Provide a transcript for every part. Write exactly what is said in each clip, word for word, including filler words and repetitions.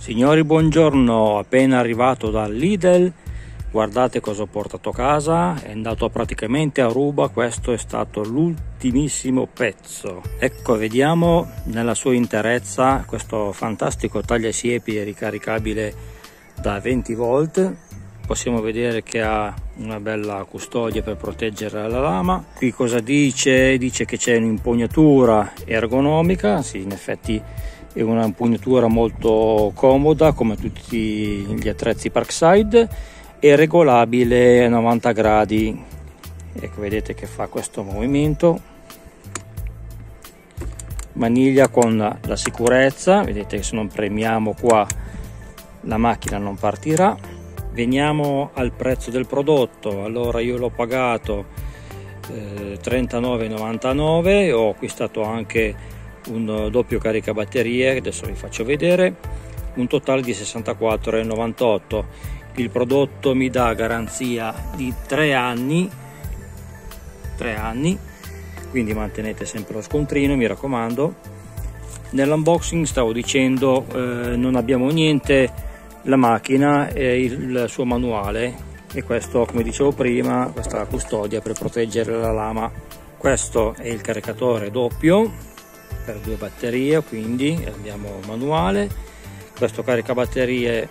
Signori, buongiorno, appena arrivato dal Lidl, guardate cosa ho portato a casa, è andato praticamente a ruba, questo è stato l'ultimissimo pezzo. Ecco, vediamo nella sua interezza questo fantastico tagliasiepi ricaricabile da venti volt. Possiamo vedere che ha una bella custodia per proteggere la lama. Qui cosa dice? Dice che c'è un'impugnatura ergonomica, sì, in effetti è una impugnatura molto comoda come tutti gli attrezzi Parkside, è regolabile a novanta gradi. Ecco, vedete che fa questo movimento. Maniglia con la sicurezza, vedete che se non premiamo qua la macchina non partirà. Veniamo al prezzo del prodotto. Allora, io l'ho pagato eh, trentanove e novantanove, ho acquistato anche un doppio caricabatterie, adesso vi faccio vedere, un totale di sessantaquattro e novantotto. Il prodotto mi dà garanzia di tre anni, tre anni, quindi mantenete sempre lo scontrino, mi raccomando. Nell'unboxing stavo dicendo eh, non abbiamo niente, la macchina e il suo manuale, e questo, come dicevo prima, questa custodia per proteggere la lama. Questo è il caricatore doppio per due batterie, quindi abbiamo manuale. Questo caricabatterie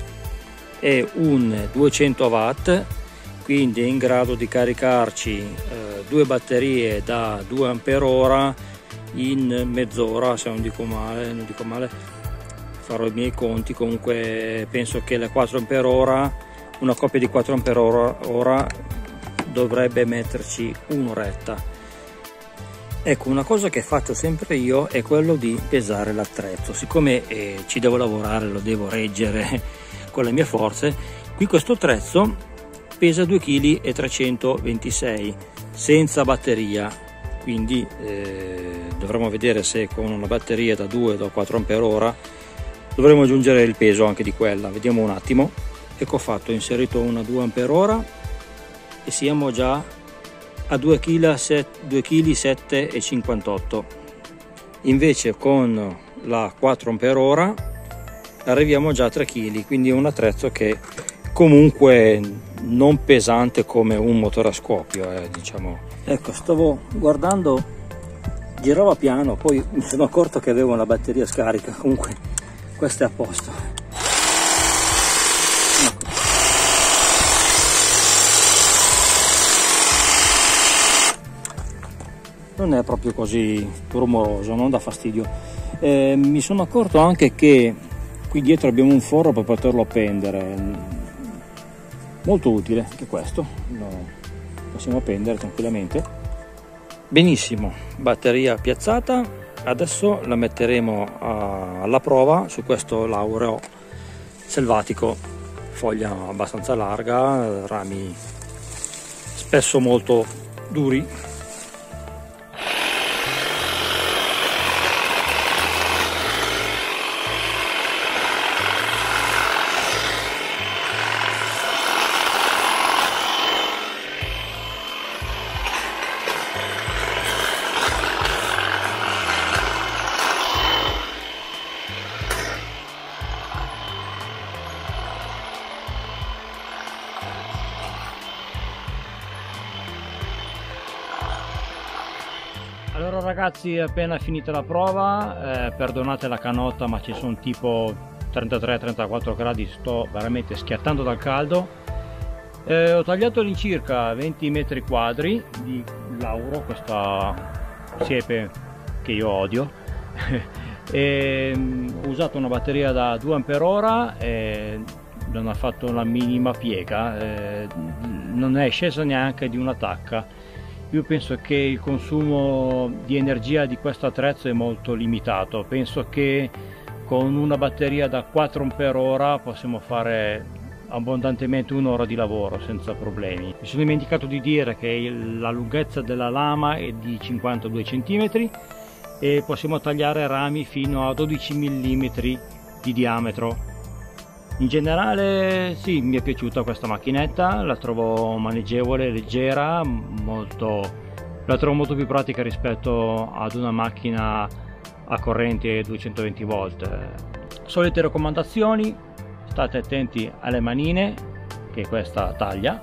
è un duecento watt, quindi è in grado di caricarci eh, due batterie da due ampere ora in mezz'ora, se non dico male, non dico male. Farò i miei conti, comunque penso che le quattro ampere ora, una coppia di quattro ampere ora, ora dovrebbe metterci un'oretta. Ecco, una cosa che faccio sempre io è quello di pesare l'attrezzo. Siccome eh, ci devo lavorare, lo devo reggere con le mie forze, qui questo attrezzo pesa due virgola trecentoventisei kg senza batteria, quindi eh, dovremo vedere se con una batteria da due o quattro ampere ora dovremo aggiungere il peso anche di quella. Vediamo un attimo. Ecco fatto, ho inserito una due ampere ora e siamo già a due virgola sette e cinquantotto. Invece con la quattro ampere ora arriviamo già a tre chili, quindi è un attrezzo che comunque non pesante come un motore a scoppio, eh, diciamo. Ecco, stavo guardando, girava piano, poi mi sono accorto che avevo una batteria scarica. Comunque questo è a posto. Non è proprio così rumoroso, non dà fastidio. Eh, mi sono accorto anche che qui dietro abbiamo un forro per poterlo appendere, molto utile anche questo, lo possiamo appendere tranquillamente. Benissimo, batteria piazzata. Adesso la metteremo a, alla prova su questo laureo selvatico, foglia abbastanza larga, rami spesso molto duri. Allora ragazzi, è appena finita la prova, eh, perdonate la canotta ma ci sono tipo trentatré trentaquattro gradi, sto veramente schiattando dal caldo. Eh, ho tagliato all'incirca venti metri quadri di lauro, questa siepe che io odio, e, um, ho usato una batteria da due ampere ora e non ha fatto la minima piega, eh, non è scesa neanche di una tacca. Io penso che il consumo di energia di questo attrezzo è molto limitato, penso che con una batteria da quattro ampere ora possiamo fare abbondantemente un'ora di lavoro senza problemi. Mi sono dimenticato di dire che la lunghezza della lama è di cinquantadue centimetri e possiamo tagliare rami fino a dodici millimetri di diametro. In generale sì, mi è piaciuta questa macchinetta, la trovo maneggevole, leggera, molto, la trovo molto più pratica rispetto ad una macchina a corrente duecentoventi volt. Solite raccomandazioni: state attenti alle manine, che questa taglia.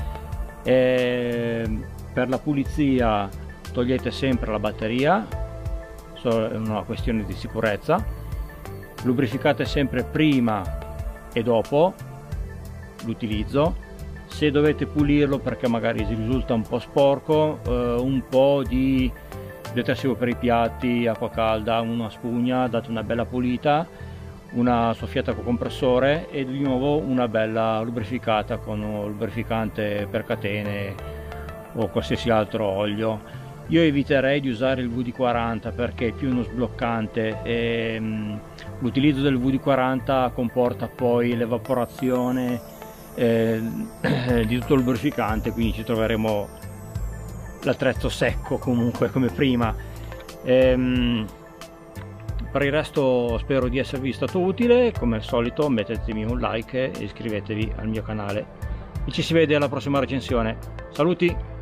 E per la pulizia togliete sempre la batteria, è una questione di sicurezza. Lubrificate sempre prima e dopo l'utilizzo. Se dovete pulirlo perché magari si risulta un po' sporco, eh, un po' di detersivo per i piatti, acqua calda, una spugna, date una bella pulita, una soffiata con compressore e di nuovo una bella lubrificata con un lubrificante per catene o qualsiasi altro olio. Io eviterei di usare il V D quaranta perché è più uno sbloccante e um, l'utilizzo del V D quaranta comporta poi l'evaporazione eh, di tutto il lubrificante, quindi ci troveremo l'attrezzo secco comunque come prima. Ehm, per il resto spero di esservi stato utile. Come al solito mettetemi un like e iscrivetevi al mio canale e ci si vede alla prossima recensione. Saluti!